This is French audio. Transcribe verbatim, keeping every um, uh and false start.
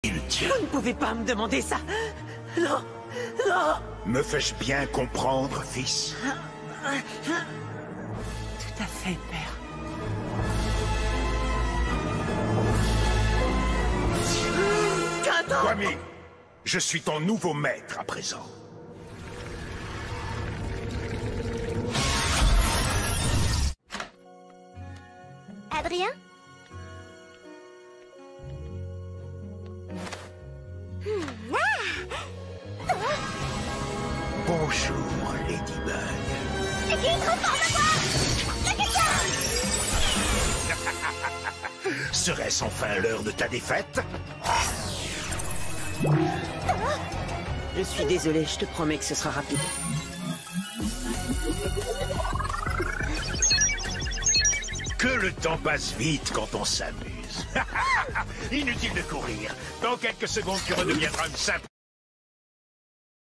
Inutile. Vous ne pouvez pas me demander ça. Non, non. Me fais-je bien comprendre, fils? Tout à fait, père. Qu'attends? Kwame, je suis ton nouveau maître à présent. Adrien? Hmm, ah! Bonjour, Ladybug. C'est qui trop fort de quoi? Y'a quelqu'un! Serait-ce enfin l'heure de ta défaite? Je suis désolé, je te promets que ce sera rapide. Que le temps passe vite quand on s'amuse. Inutile de courir. Dans quelques secondes, tu redeviendras une simple...